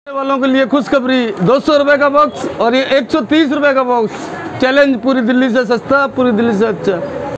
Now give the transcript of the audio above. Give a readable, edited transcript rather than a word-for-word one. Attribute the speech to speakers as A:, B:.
A: वालों के लिए खुशखबरी, 200 रुपये का बॉक्स और ये 130 रुपये का बॉक्स। चैलेंज पूरी दिल्ली से सस्ता, पूरी दिल्ली से अच्छा।